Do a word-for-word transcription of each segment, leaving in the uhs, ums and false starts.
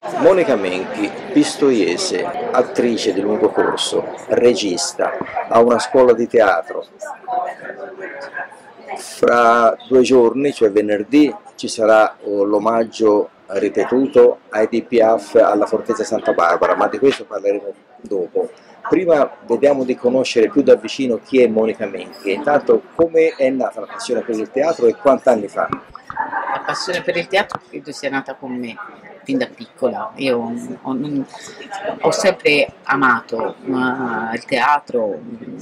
Monica Menchi, pistoiese, attrice di lungo corso, regista, ha una scuola di teatro. Fra due giorni, cioè venerdì, ci sarà oh, l'omaggio ripetuto a Edith Piaf alla Fortezza Santa Barbara, ma di questo parleremo dopo. Prima vediamo di conoscere più da vicino chi è Monica Menchi. Intanto, come è nata la passione per il teatro e quanti anni fa? La passione per il teatro credo sia nata con me fin da piccola. Io ho, ho sempre amato uh, il teatro,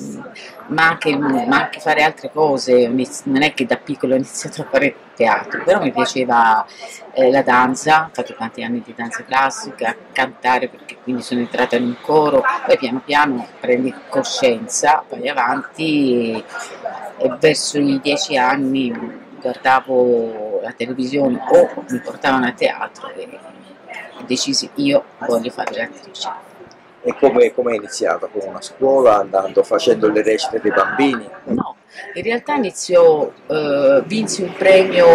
ma anche, ma anche fare altre cose. Non è che da piccola ho iniziato a fare teatro, però mi piaceva eh, la danza, ho fatto tanti anni di danza classica, cantare perché quindi sono entrata in un coro, poi piano piano prendi coscienza, vai avanti e, e verso i dieci anni guardavo la televisione o mi portavano a teatro e decisi io voglio fare l'attrice. E come è iniziato? Con una scuola, andando, facendo le recite dei bambini? No, in realtà iniziò, eh, vinsi un premio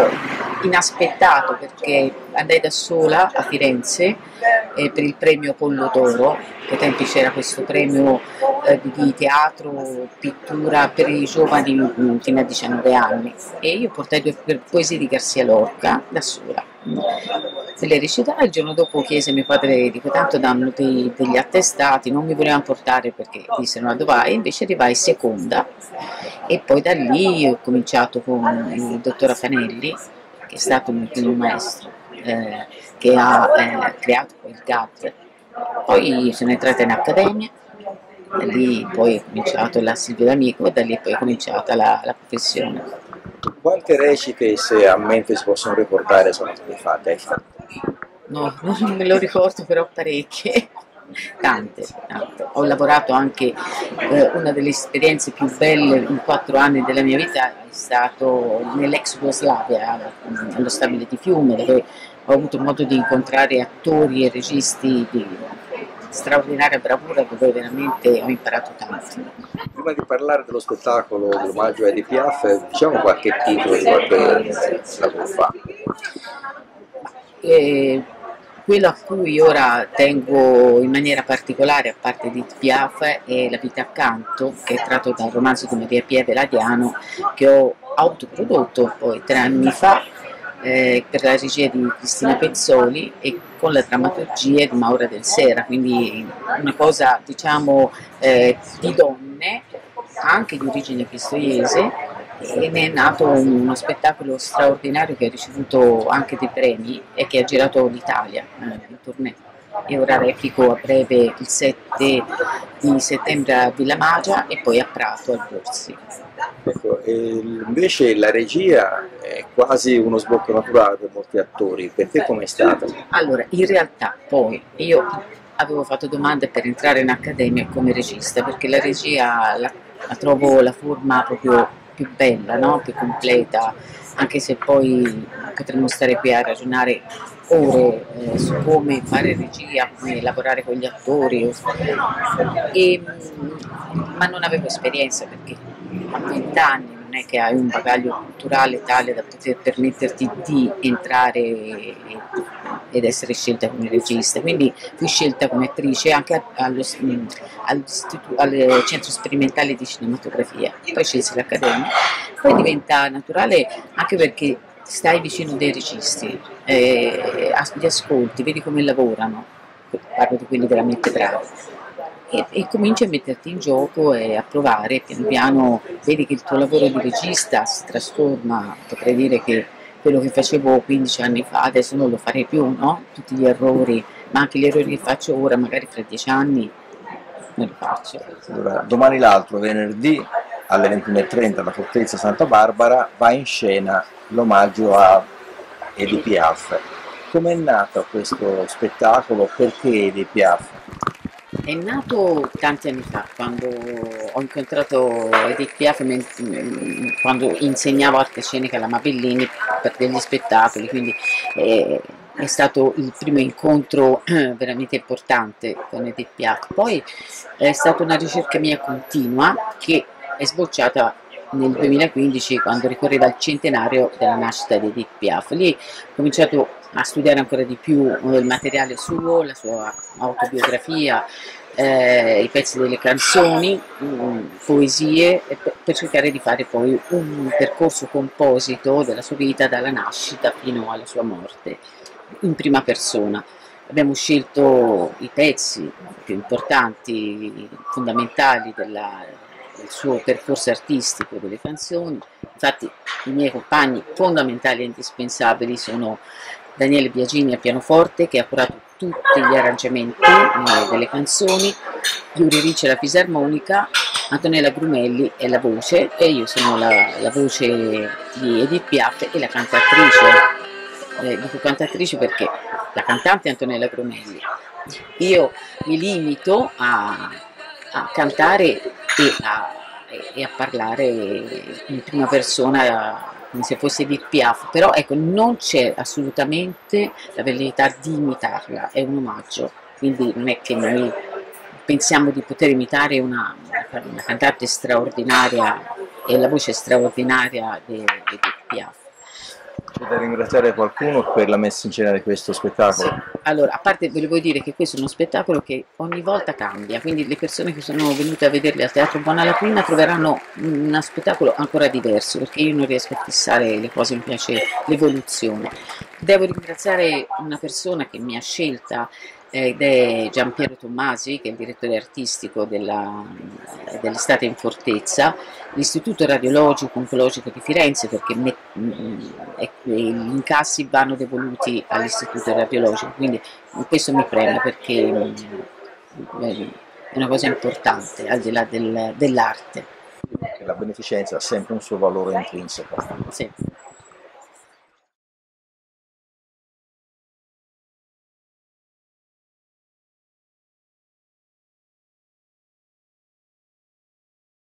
inaspettato perché andai da sola a Firenze eh, per il premio Pollo d'Oro. Ai tempi c'era questo premio eh, di teatro, pittura per i giovani fino a diciannove anni e io portai due poesie di Garcia Lorca da sola. Se le recitai, il giorno dopo chiese mio padre, dico tanto danno dei, degli attestati, non mi volevano portare perché dissero ma dove vai? Invece arrivai seconda e poi da lì ho cominciato con il dottor Afanelli, che è stato il mio primo maestro, eh, che ha eh, creato il G A T. Poi sono entrata in accademia, da lì poi ho cominciato la Silvia D'Amico e da lì poi è cominciata la, la professione. Quante recite, se a mente si possono ricordare, sono state fatte? Hai fatto? No, non me lo ricordo, però parecchie, tante, tante. Ho lavorato anche, eh, una delle esperienze più belle in quattro anni della mia vita è stato nell'ex Jugoslavia, allo Stabile di Fiume, dove ho avuto modo di incontrare attori e registi di straordinaria bravura, dove veramente ho imparato tanto. Prima di parlare dello spettacolo dell'omaggio a Edith Piaf, diciamo qualche titolo di qualche lavoro fa. E quello a cui ora tengo in maniera particolare, a parte di Piaf, è La vita accanto, che è tratto dal romanzo di Maria Pia Veladiano, che ho autoprodotto poi tre anni fa eh, per la regia di Cristina Pezzoli e con la drammaturgia di Maura Del Sera, quindi una cosa diciamo eh, di donne, anche di origine pistoiese, e ne è nato uno spettacolo straordinario che ha ricevuto anche dei premi e che ha girato l'Italia eh, in tournée. E ora replico a breve il sette di settembre a Villa Magia e poi a Prato al Borsi. Ecco, invece la regia è quasi uno sbocco naturale per molti attori, per te com'è stata? Allora, in realtà poi io avevo fatto domande per entrare in accademia come regista, perché la regia la, la trovo la forma proprio più bella, no? Più completa, anche se poi potremmo stare qui a ragionare ore eh, su come fare regia, come lavorare con gli attori, e, ma non avevo esperienza perché a vent'anni non è che hai un bagaglio culturale tale da poter permetterti di entrare ed essere scelta come regista, quindi fui scelta come attrice anche allo, al centro sperimentale di cinematografia, poi scelsi l'accademia, poi diventa naturale anche perché stai vicino dei registi, eh, li ascolti, vedi come lavorano, parlo di quelli veramente bravi. E, e cominci a metterti in gioco e a provare, piano piano vedi che il tuo lavoro di regista si trasforma, potrei dire che quello che facevo quindici anni fa adesso non lo farei più, no? Tutti gli errori, ma anche gli errori che faccio ora, magari fra dieci anni, non li faccio. Allora, domani l'altro, venerdì alle ventuno e trenta alla Fortezza Santa Barbara, va in scena l'omaggio a Edith Piaf. Com'è nato questo spettacolo? Perché Edith Piaf? È nato tanti anni fa, quando ho incontrato Edith Piaf, quando insegnavo arte scenica alla Mabellini per degli spettacoli, quindi è, è stato il primo incontro veramente importante con Edith Piaf. Poi è stata una ricerca mia continua che è sbocciata nel duemilaquindici, quando ricorreva il centenario della nascita di Edith Piaf. Lì ho cominciato a studiare ancora di più il materiale suo, la sua autobiografia, eh, i pezzi delle canzoni, mh, poesie, per, per cercare di fare poi un percorso composito della sua vita dalla nascita fino alla sua morte in prima persona. Abbiamo scelto i pezzi più importanti, fondamentali della, del suo percorso artistico, delle canzoni. Infatti i miei compagni fondamentali e indispensabili sono Daniele Biagini al pianoforte, che ha curato tutti gli arrangiamenti eh, delle canzoni, Yuri Ricci alla fisarmonica, Antonella Grumelli è la voce e io sono la, la voce di Edith Piaf e la cantatrice. Eh, dico cantatrice perché la cantante è Antonella Grumelli. Io mi limito a, a cantare e a, e a parlare in prima persona come se fosse Edith Piaf, però ecco, non c'è assolutamente la velleità di imitarla, è un omaggio, quindi non è che noi pensiamo di poter imitare una, una cantante straordinaria e la voce straordinaria di Edith Piaf. C'è da ringraziare qualcuno per la messa in scena di questo spettacolo? Sì. Allora, a parte volevo dire che questo è uno spettacolo che ogni volta cambia, quindi le persone che sono venute a vederli al Teatro Buona Lacrina troveranno uno spettacolo ancora diverso, perché io non riesco a fissare le cose, mi piace l'evoluzione. Devo ringraziare una persona che mi ha scelta ed è Giampiero Tommasi, che è il direttore artistico dell'Estate in Fortezza, l'Istituto Radiologico Oncologico di Firenze, perché me, gli incassi vanno devoluti all'Istituto Radiologico, quindi questo mi preme perché è una cosa importante al di là del, dell'arte. La beneficenza ha sempre un suo valore intrinseco. Sì.